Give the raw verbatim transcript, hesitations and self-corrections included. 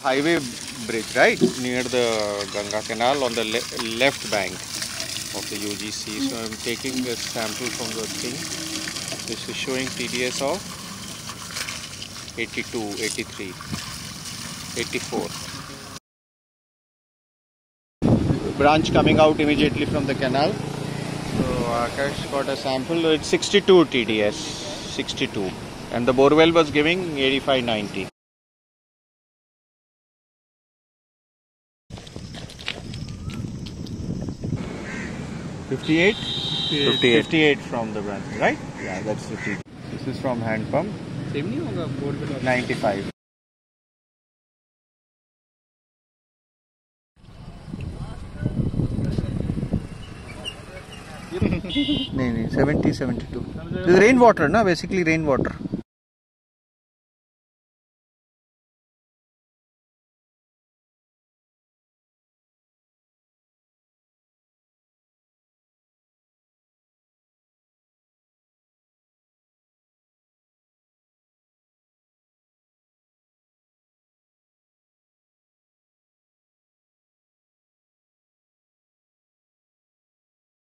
highway bridge, right? Near the Ganga canal on the le left bank of the U G C. So I'm taking a sample from the thing. This is showing T D S of eighty-two, eighty-three, eighty-four. Branch coming out immediately from the canal. So Akash got a sample. It's sixty-two T D S, sixty-two, and the borewell was giving eighty-five, ninety. fifty-eight? fifty-eight. fifty-eight from the branch, right? Yeah, that's the T D S. This is from hand pump. Same नहीं होगा borewell? ninety-five. नहीं नहीं seventy, seventy-two. This is rainwater, na? Basically rainwater.